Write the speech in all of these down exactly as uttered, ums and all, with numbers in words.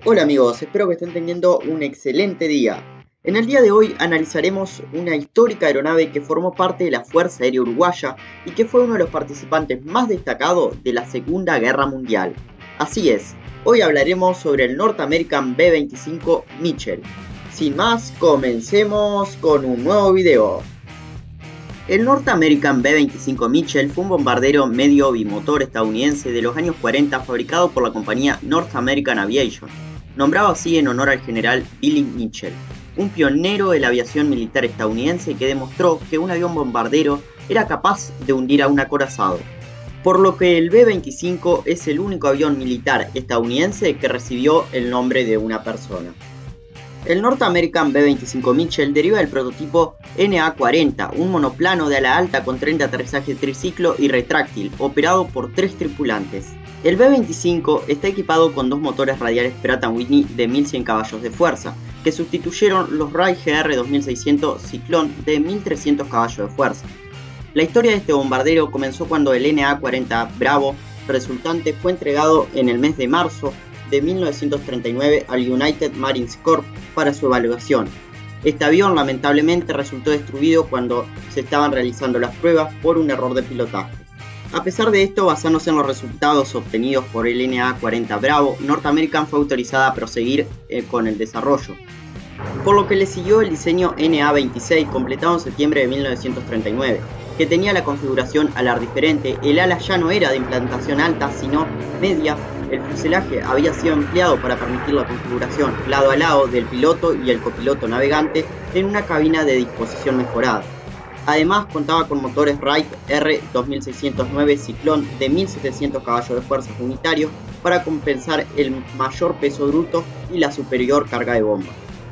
Hola amigos, espero que estén teniendo un excelente día. En el día de hoy analizaremos una histórica aeronave que formó parte de la Fuerza Aérea Uruguaya y que fue uno de los participantes más destacados de la Segunda Guerra Mundial. Así es, hoy hablaremos sobre el North American B veinticinco Mitchell. Sin más, comencemos con un nuevo video. El North American B veinticinco Mitchell fue un bombardero medio bimotor estadounidense de los años cuarenta fabricado por la compañía North American Aviation, nombrado así en honor al general Billy Mitchell, un pionero de la aviación militar estadounidense que demostró que un avión bombardero era capaz de hundir a un acorazado, por lo que el B veinticinco es el único avión militar estadounidense que recibió el nombre de una persona. El North American B veinticinco Mitchell deriva del prototipo N A cuarenta, un monoplano de ala alta con tren de aterrizaje triciclo y retráctil, operado por tres tripulantes. El B veinticinco está equipado con dos motores radiales Pratt and Whitney de mil cien caballos de fuerza, que sustituyeron los Wright G R dos mil seiscientos Cyclone de mil trescientos caballos de fuerza. La historia de este bombardero comenzó cuando el N A cuarenta Bravo resultante fue entregado en el mes de marzo de mil novecientos treinta y nueve al United Marines Corps para su evaluación. Este avión lamentablemente resultó destruido cuando se estaban realizando las pruebas por un error de pilotaje. A pesar de esto, basándose en los resultados obtenidos por el N A cuarenta Bravo, North American fue autorizada a proseguir eh, con el desarrollo, por lo que le siguió el diseño N A veintiséis completado en septiembre de mil novecientos treinta y nueve, que tenía la configuración alar diferente. El ala ya no era de implantación alta sino media. El fuselaje había sido empleado para permitir la configuración lado a lado del piloto y el copiloto navegante en una cabina de disposición mejorada. Además contaba con motores Wright R dos mil seiscientos nueve Cyclone de mil setecientos caballos de fuerza unitarios para compensar el mayor peso bruto y la superior carga de bomba.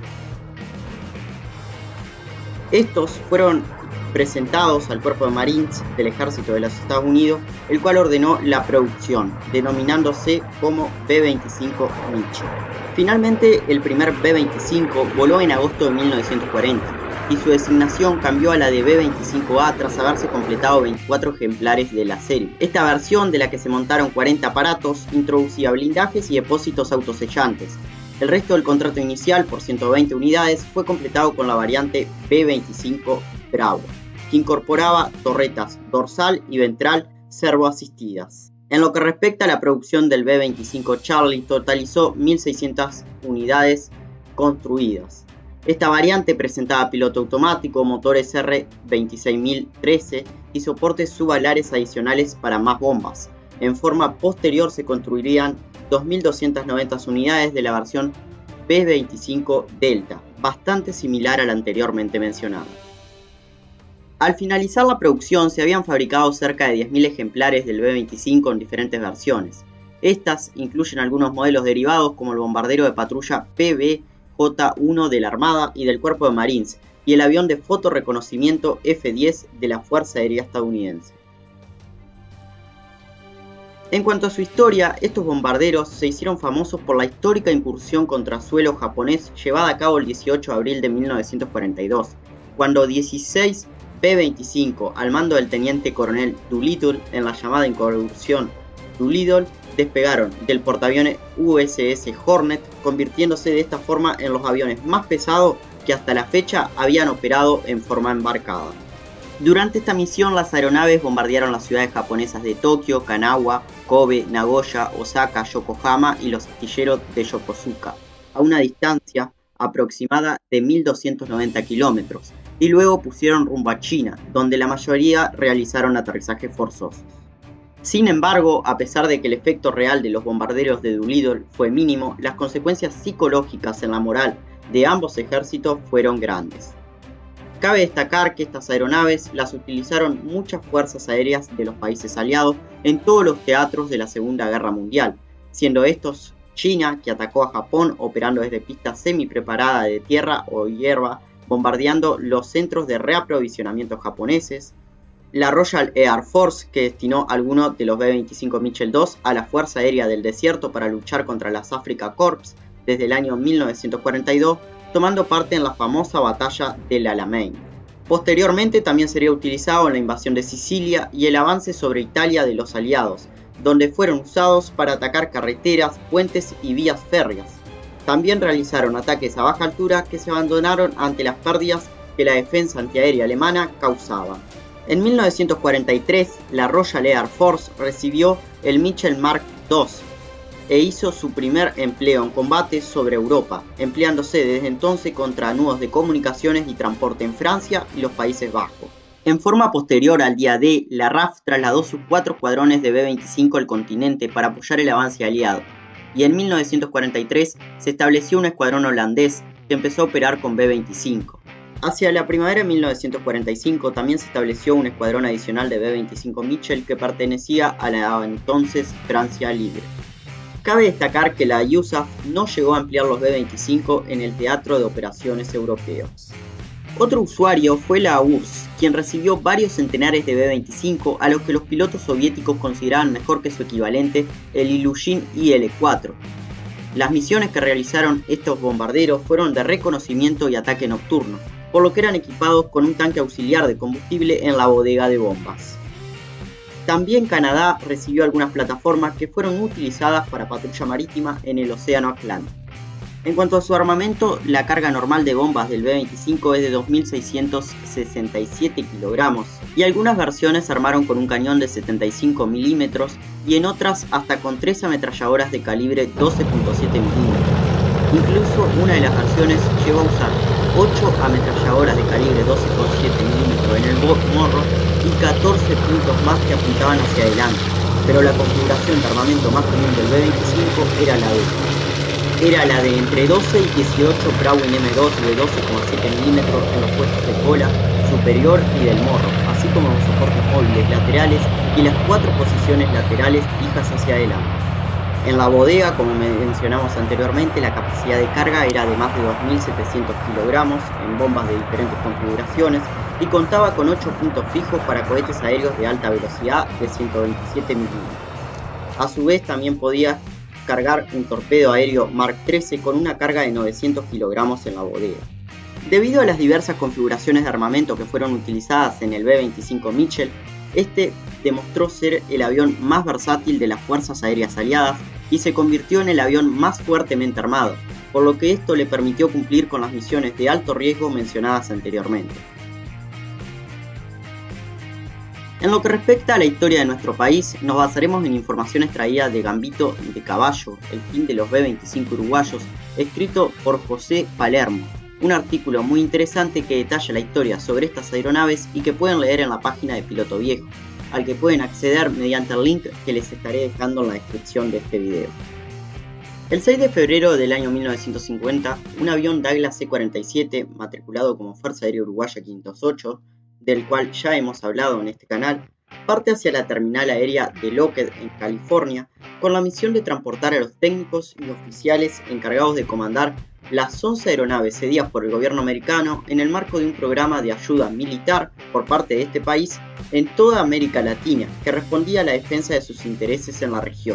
Estos fueron presentados al Cuerpo de Marines del Ejército de los Estados Unidos, el cual ordenó la producción, denominándose como B veinticinco Mitchell. Finalmente, el primer B veinticinco voló en agosto de mil novecientos cuarenta y su designación cambió a la de B veinticinco A tras haberse completado veinticuatro ejemplares de la serie. Esta versión, de la que se montaron cuarenta aparatos, introducía blindajes y depósitos autosellantes. El resto del contrato inicial, por ciento veinte unidades, fue completado con la variante B veinticinco Bravo, que incorporaba torretas dorsal y ventral servoasistidas. En lo que respecta a la producción del B veinticinco Charlie, totalizó mil seiscientas unidades construidas. Esta variante presentaba piloto automático, motores R veintiséis mil trece y soportes subalares adicionales para más bombas. En forma posterior se construirían dos mil doscientas noventa unidades de la versión B veinticinco Delta, bastante similar a la anteriormente mencionada. Al finalizar la producción se habían fabricado cerca de diez mil ejemplares del B veinticinco en diferentes versiones. Estas incluyen algunos modelos derivados como el bombardero de patrulla P B J uno de la Armada y del Cuerpo de Marines y el avión de fotorreconocimiento F diez de la Fuerza Aérea Estadounidense. En cuanto a su historia, estos bombarderos se hicieron famosos por la histórica incursión contra suelo japonés llevada a cabo el dieciocho de abril de mil novecientos cuarenta y dos, cuando dieciséis B veinticinco al mando del teniente coronel Doolittle en la llamada incursión Doolittle despegaron del portaaviones U S S Hornet, convirtiéndose de esta forma en los aviones más pesados que hasta la fecha habían operado en forma embarcada. Durante esta misión, las aeronaves bombardearon las ciudades japonesas de Tokio, Kanagawa, Kobe, Nagoya, Osaka, Yokohama y los astilleros de Yokosuka, a una distancia aproximada de mil doscientos noventa kilómetros, y luego pusieron rumbo a China, donde la mayoría realizaron aterrizajes forzosos. Sin embargo, a pesar de que el efecto real de los bombarderos de Doolittle fue mínimo, las consecuencias psicológicas en la moral de ambos ejércitos fueron grandes. Cabe destacar que estas aeronaves las utilizaron muchas fuerzas aéreas de los países aliados en todos los teatros de la Segunda Guerra Mundial, siendo estos China, que atacó a Japón operando desde pistas semi-preparadas de tierra o hierba, bombardeando los centros de reaprovisionamiento japoneses; la Royal Air Force, que destinó algunos de los B veinticinco Mitchell dos a la Fuerza Aérea del Desierto para luchar contra las Afrika Korps desde el año mil novecientos cuarenta y dos, tomando parte en la famosa batalla del Alamein. Posteriormente también sería utilizado en la invasión de Sicilia y el avance sobre Italia de los aliados, donde fueron usados para atacar carreteras, puentes y vías férreas. También realizaron ataques a baja altura que se abandonaron ante las pérdidas que la defensa antiaérea alemana causaba. En mil novecientos cuarenta y tres, la Royal Air Force recibió el Mitchell Mark dos e hizo su primer empleo en combate sobre Europa, empleándose desde entonces contra nudos de comunicaciones y transporte en Francia y los Países Bajos. En forma posterior al día D, la R A F trasladó sus cuatro escuadrones de B veinticinco al continente para apoyar el avance aliado, y en mil novecientos cuarenta y tres se estableció un escuadrón holandés que empezó a operar con B veinticinco. Hacia la primavera de mil novecientos cuarenta y cinco también se estableció un escuadrón adicional de B veinticinco Mitchell que pertenecía a la entonces Francia Libre. Cabe destacar que la U S A F no llegó a ampliar los B veinticinco en el teatro de operaciones europeos. Otro usuario fue la U R S S, quien recibió varios centenares de B veinticinco a los que los pilotos soviéticos consideraban mejor que su equivalente, el Ilyushin I L cuatro. Las misiones que realizaron estos bombarderos fueron de reconocimiento y ataque nocturno, por lo que eran equipados con un tanque auxiliar de combustible en la bodega de bombas. También Canadá recibió algunas plataformas que fueron utilizadas para patrulla marítima en el Océano Atlántico. En cuanto a su armamento, la carga normal de bombas del B veinticinco es de dos mil seiscientos sesenta y siete kilogramos y algunas versiones se armaron con un cañón de setenta y cinco milímetros y en otras hasta con tres ametralladoras de calibre doce punto siete milímetros. Incluso una de las versiones llegó a usar ocho ametralladoras de calibre doce punto siete milímetros en el morro y catorce puntos más que apuntaban hacia adelante, pero la configuración de armamento más común del B veinticinco era la de Era la de entre doce y dieciocho Browning M dos de doce coma siete milímetros en los puestos de cola, superior y del morro, así como los soportes móviles laterales y las cuatro posiciones laterales fijas hacia adelante. En la bodega, como mencionamos anteriormente, la capacidad de carga era de más de dos mil setecientos kilogramos en bombas de diferentes configuraciones y contaba con ocho puntos fijos para cohetes aéreos de alta velocidad de ciento veintisiete milímetros. A su vez también podía cargar un torpedo aéreo Mark trece con una carga de novecientos kilogramos en la bodega. Debido a las diversas configuraciones de armamento que fueron utilizadas en el B veinticinco Mitchell, este demostró ser el avión más versátil de las fuerzas aéreas aliadas y se convirtió en el avión más fuertemente armado, por lo que esto le permitió cumplir con las misiones de alto riesgo mencionadas anteriormente. En lo que respecta a la historia de nuestro país, nos basaremos en informaciones traídas de Gambito de Caballo, el fin de los B veinticinco uruguayos, escrito por José Palermo, un artículo muy interesante que detalla la historia sobre estas aeronaves y que pueden leer en la página de Piloto Viejo, al que pueden acceder mediante el link que les estaré dejando en la descripción de este video. El seis de febrero del año mil novecientos cincuenta, un avión Douglas C cuarenta y siete, matriculado como Fuerza Aérea Uruguaya quinientos ocho, del cual ya hemos hablado en este canal, parte hacia la terminal aérea de Lockheed en California con la misión de transportar a los técnicos y oficiales encargados de comandar las once aeronaves cedidas por el gobierno americano en el marco de un programa de ayuda militar por parte de este país en toda América Latina que respondía a la defensa de sus intereses en la región.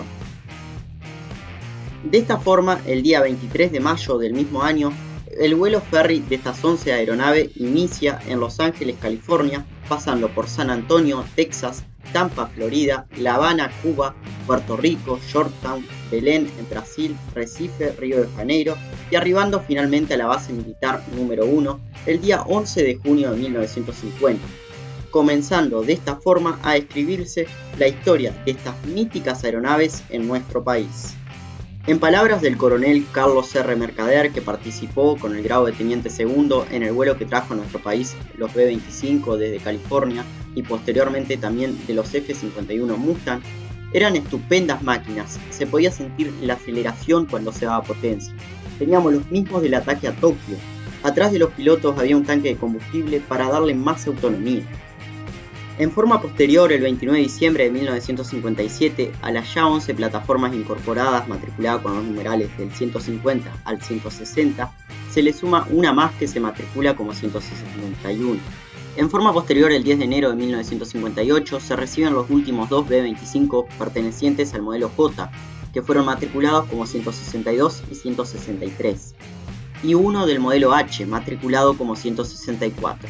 De esta forma, el día veintitrés de mayo del mismo año, el vuelo ferry de estas once aeronaves inicia en Los Ángeles, California, pasando por San Antonio, Texas, Tampa, Florida, La Habana, Cuba, Puerto Rico, Georgetown, Belén, en Brasil, Recife, Río de Janeiro y arribando finalmente a la base militar número uno el día once de junio de mil novecientos cincuenta, comenzando de esta forma a escribirse la historia de estas míticas aeronaves en nuestro país. En palabras del coronel Carlos R. Mercader, que participó con el grado de teniente segundo en el vuelo que trajo a nuestro país los B veinticinco desde California y posteriormente también de los F cincuenta y uno Mustang, eran estupendas máquinas, se podía sentir la aceleración cuando se daba potencia. Teníamos los mismos del ataque a Tokio. Atrás de los pilotos había un tanque de combustible para darle más autonomía. En forma posterior, el veintinueve de diciembre de mil novecientos cincuenta y siete, a las ya once plataformas incorporadas matriculadas con los numerales del ciento cincuenta al ciento sesenta, se le suma una más que se matricula como ciento sesenta y uno. En forma posterior, el diez de enero de mil novecientos cincuenta y ocho, se reciben los últimos dos B veinticinco pertenecientes al modelo J, que fueron matriculados como ciento sesenta y dos y ciento sesenta y tres, y uno del modelo H, matriculado como ciento sesenta y cuatro.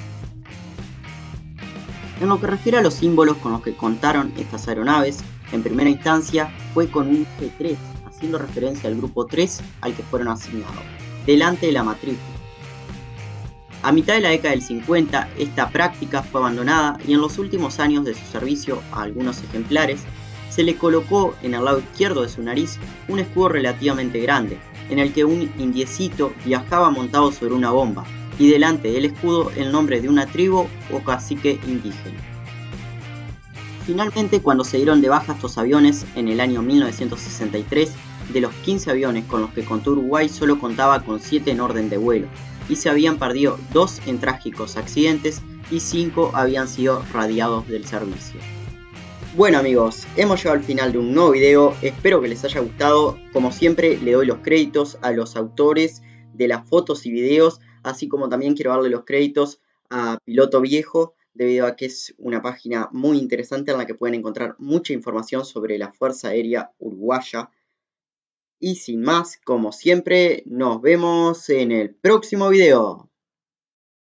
En lo que refiere a los símbolos con los que contaron estas aeronaves, en primera instancia fue con un G tres, haciendo referencia al grupo tres al que fueron asignados, delante de la matrícula. A mitad de la década del cincuenta, esta práctica fue abandonada y en los últimos años de su servicio a algunos ejemplares, se le colocó en el lado izquierdo de su nariz un escudo relativamente grande, en el que un indiecito viajaba montado sobre una bomba, y delante del escudo el nombre de una tribu o cacique indígena. Finalmente, cuando se dieron de baja estos aviones en el año mil novecientos sesenta y tres, de los quince aviones con los que contó Uruguay solo contaba con siete en orden de vuelo, y se habían perdido dos en trágicos accidentes y cinco habían sido radiados del servicio. Bueno amigos, hemos llegado al final de un nuevo video, espero que les haya gustado. Como siempre le doy los créditos a los autores de las fotos y videos, así como también quiero darle los créditos a Piloto Viejo, debido a que es una página muy interesante en la que pueden encontrar mucha información sobre la Fuerza Aérea Uruguaya. Y sin más, como siempre, nos vemos en el próximo video.